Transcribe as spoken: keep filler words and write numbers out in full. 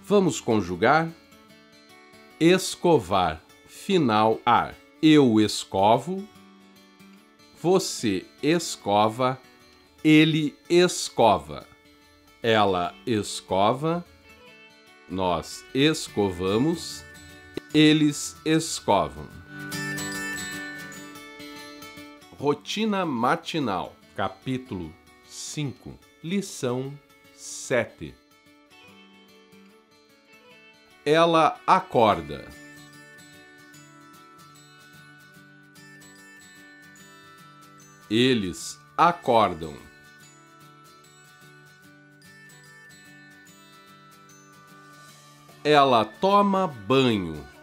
Vamos conjugar? Escovar, final ar. Eu escovo, você escova, ele escova, ela escova, nós escovamos, eles escovam. Rotina matinal, capítulo cinco, lição sete. Ela acorda. Eles acordam. Ela toma banho.